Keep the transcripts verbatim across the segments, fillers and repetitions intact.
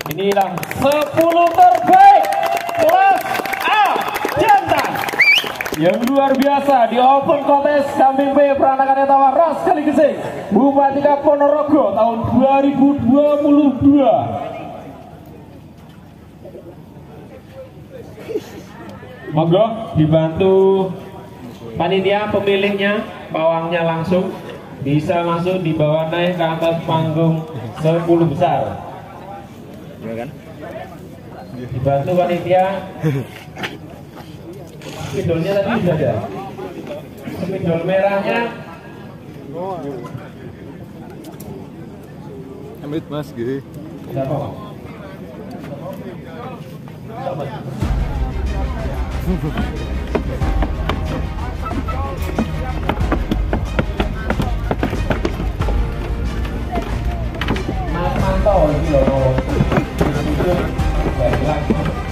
Inilah sepuluh terbaik kelas A jantan yang luar biasa di Open Kontes Kambing P Peranakan Etawa Ras Kali Gesing Bupati Ponorogo tahun dua ribu dua puluh dua. Monggo dibantu panitia pemiliknya, pawangnya langsung bisa langsung dibawa naik ke atas panggung sepuluh besar. Dibantu panitia. Spidolnya tadi sudah ada. Spidol merahnya. Amit mas gini. Siapa? Mas Manto ini loh. Baik lagi.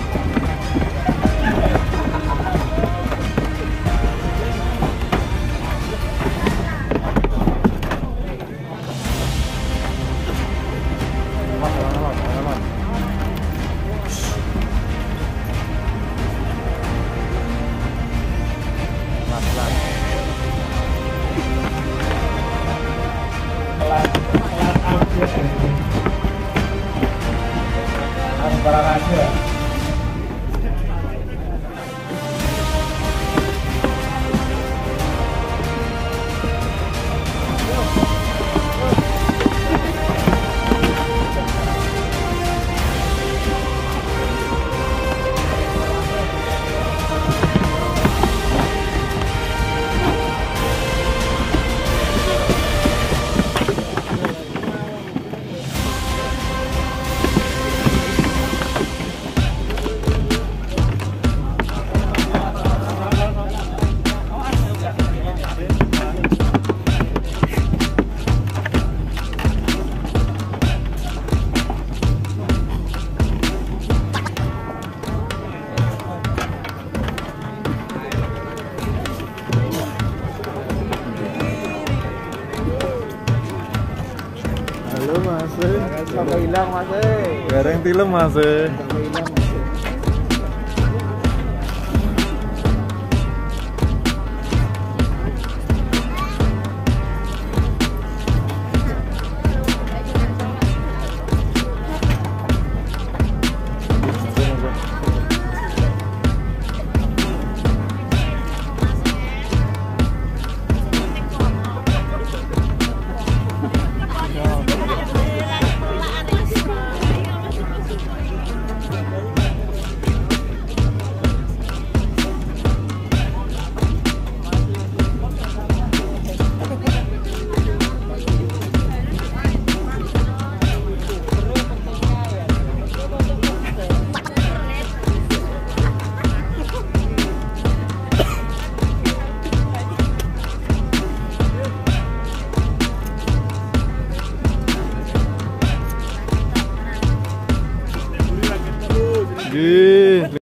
Halo mas, sampai hilang mas. Gareng tilem mas. Sampai hilang mas. Gih.